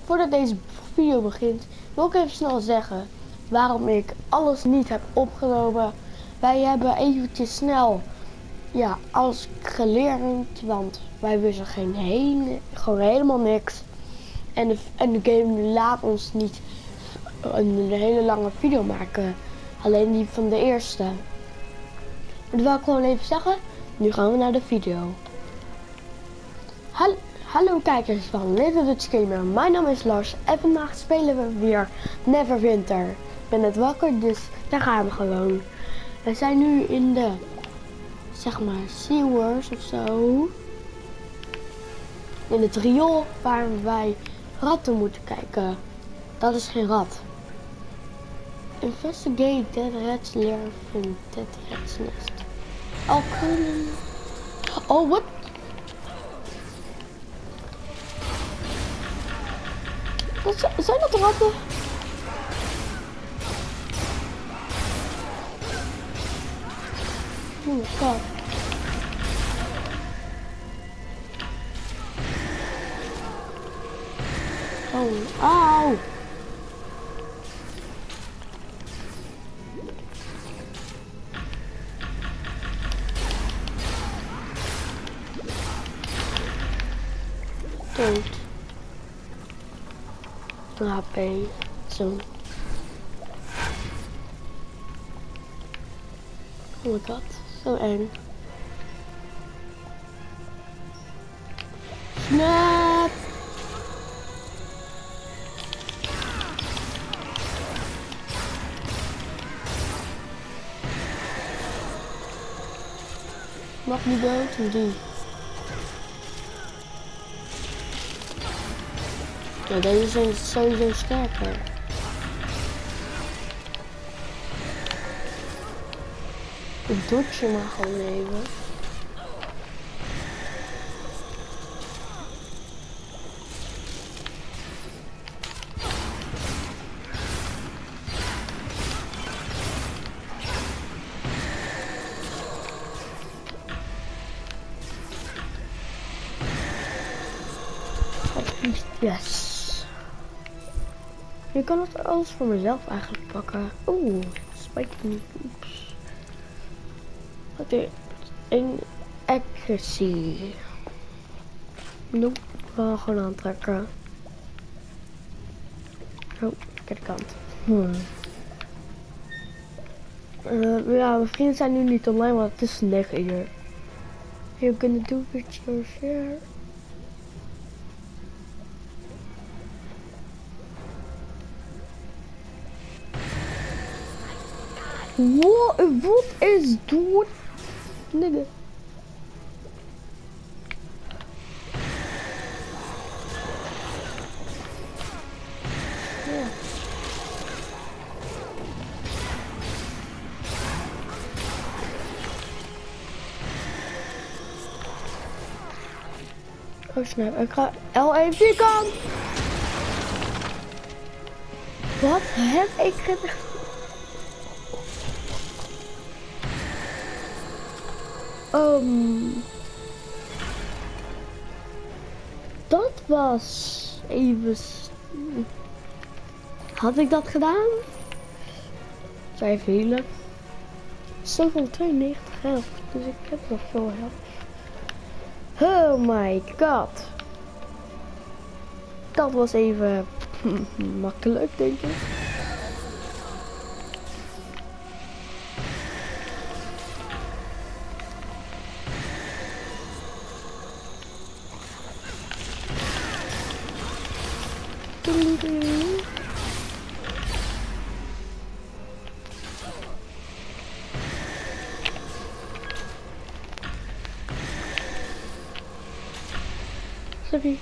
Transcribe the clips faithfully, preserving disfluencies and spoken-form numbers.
Voordat deze video begint, wil ik even snel zeggen waarom ik alles niet heb opgenomen. Wij hebben eventjes snel ja, alles geleerd, want wij wisten geen heen, gewoon helemaal niks. En de, en de game laat ons niet een hele lange video maken, alleen die van de eerste. Dat wil ik gewoon even zeggen. Nu gaan we naar de video. Hallo, hallo kijkers van Little Dutch Gamer, mijn naam is Lars en vandaag spelen we weer Neverwinter. Ik ben net wakker, dus daar gaan we gewoon. We zijn nu in de, zeg maar, sewers of zo. In het riool waar wij ratten moeten kijken. Dat is geen rat. Investigate dead rats lair in dead rats nest. Oh, kunnen... Oh, wat? Wat zijn dat ratten? Oh my god. Oh, auw. Dood. Een H P. Zo. Oh my god. Zo eng. Snap! Mag niet dood of die? Ja, deze zijn sowieso sterker. Ik dodge maar gewoon even. Yes. Nu kan het alles voor mezelf eigenlijk pakken. Oeh, spiking oops. Oké, een accuracy. Nope, wel gewoon aantrekken. Oh, verkeerde kant. Hmm. Uh, ja, mijn vrienden zijn nu niet online, want het is negen uur. You're gonna do with your share. What? Wat is dat? Nigga. Ja. Oh snap, ik ga L één vierkant. Wat heb ik gedaan? Um, dat was even... Had ik dat gedaan? Zou even healen. zevenhonderdtweeënnegentig health, dus ik heb nog veel health. Oh my god. Dat was even makkelijk, denk ik. Sorry.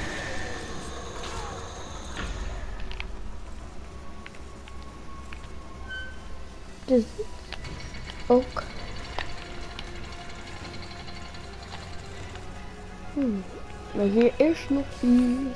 Dus ook. Hmm. Maar hier is nog iets.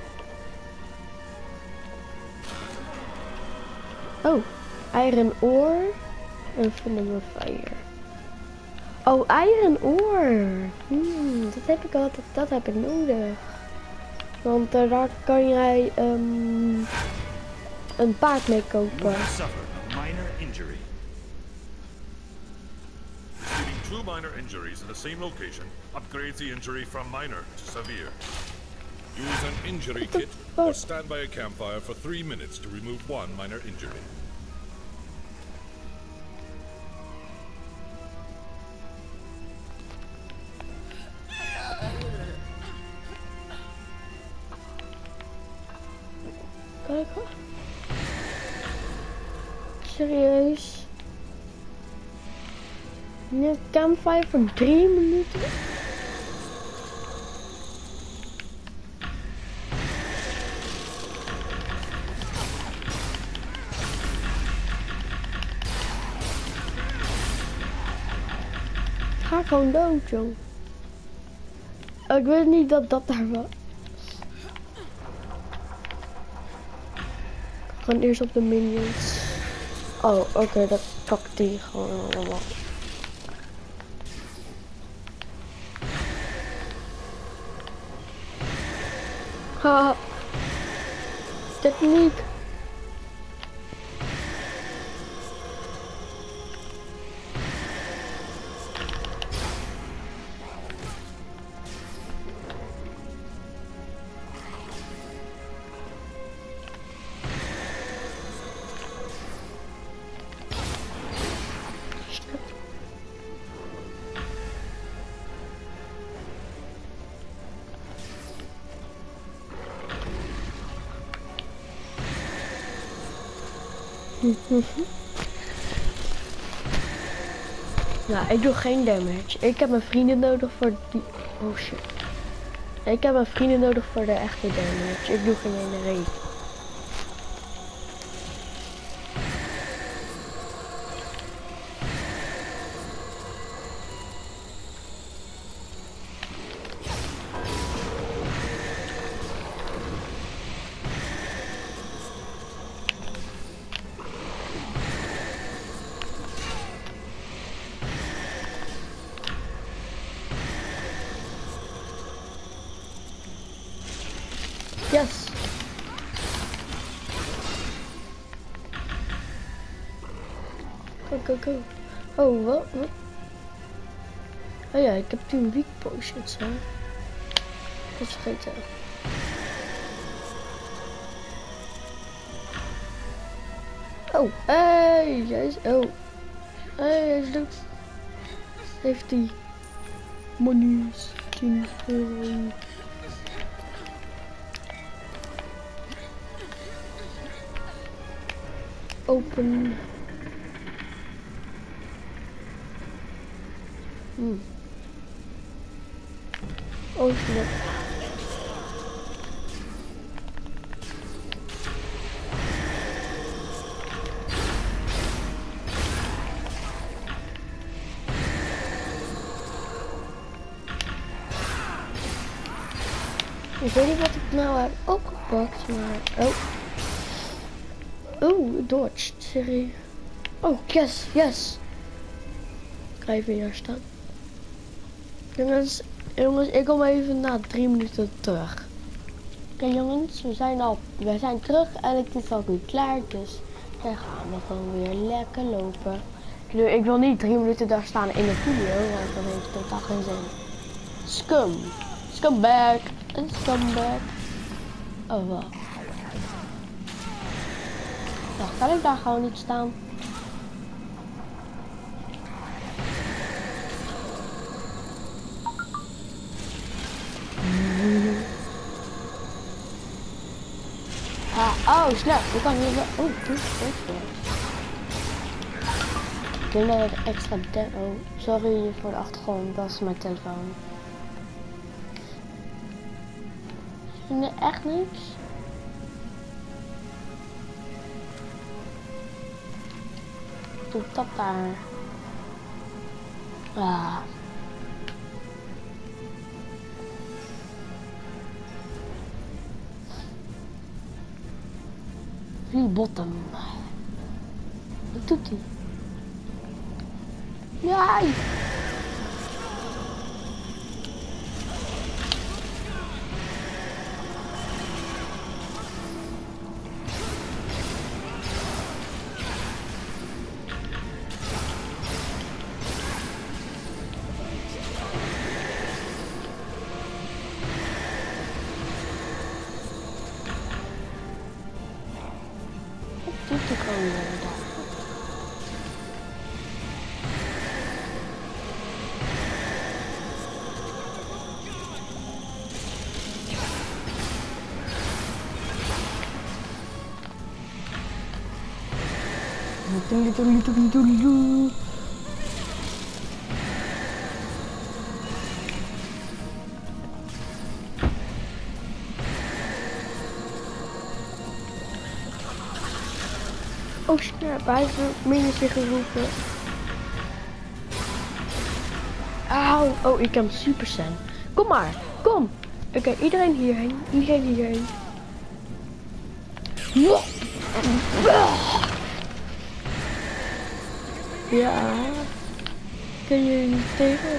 Oh, iron ore en Phenomenal Fire. Oh, iron ore. Hmm, dat heb ik altijd, dat heb ik nodig. Want uh, daar kan jij um, een paard mee kopen. Two minor injuries in the same location upgrades the injury from minor to severe. Use an injury kit or stand by a campfire for three minutes to remove one minor injury. Kijk. Serieus? Nu campfire voor drie minuten? Ga gewoon dood, jong. Ik weet niet dat dat daar was. Gewoon eerst op de minions. Oh, oké, okay, dat pakt die gewoon allemaal. Ha, techniek. Nou, ik doe geen damage. Ik heb mijn vrienden nodig voor die... Oh shit. Ik heb mijn vrienden nodig voor de echte damage. Ik doe geen ene reet. Yes. Go, go, go. Oh, wat? Wat? Oh ja, ik heb toen weak potions, hè. Dat is vergeten. Oh, hey, jij is... Oh. Hey, hij is dood. Heeft die monies. tien euro. Open. Hmm. Oh snap. Ik weet niet wat ik nou heb opgepakt, maar... Oh. Oh, dodged, serie. Oh, yes, yes. Ik ga even hier staan. Jongens, jongens, ik kom even na drie minuten terug. Oké okay, jongens, we zijn al, we zijn terug en het is al nu klaar, dus dan gaan we gewoon weer lekker lopen. Ik wil niet drie minuten daar staan in de video, want dat heeft totaal geen zin. Scum, scumbag, een scumbag. Oh wel. Nou, kan ik daar gewoon niet staan? Ah, oh, snap. Ik kan hier wel... Oh, dit is wel. Ik denk dat het extra... Oh, sorry voor de achtergrond. Dat is mijn telefoon. Nee, echt niks. Doe dat daar. Ah. Free bottom. Wat doet hij? Nee! natuurlijk gewoon uh, daar. Doei, doei, doei, doei, doei. Oh snap, hij heeft een minietje geroepen. Auw, oh ik heb Super Saiyan. Kom maar, kom. Oké, okay, iedereen hierheen, iedereen hierheen. Ja, kun je niet tegen?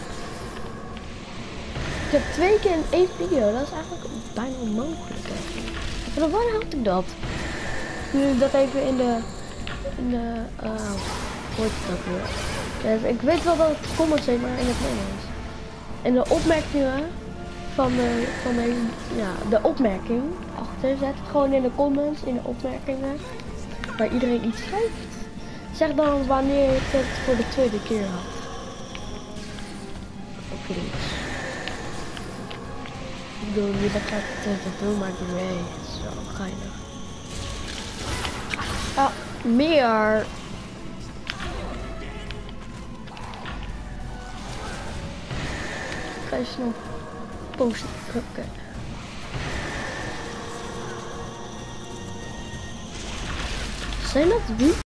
Ik heb twee keer in één video, dat is eigenlijk bijna onmogelijk. Maar waar had ik dat? Nu dat even in de, in de, uh, hoe heet het ook weer? Ja, ik weet wel dat het comments heet, maar in het Nederlands. En de opmerkingen van de, van de, ja, de opmerking achter, zet gewoon in de comments, in de opmerkingen, waar iedereen iets schrijft. Zeg dan wanneer je het voor de tweede keer had. Of iets. Ik bedoel niet dat ik het even doen, maar ik weet het is wel geinig. Ah, meer. Ga je snel posten. Oké. Okay. Zijn dat wie?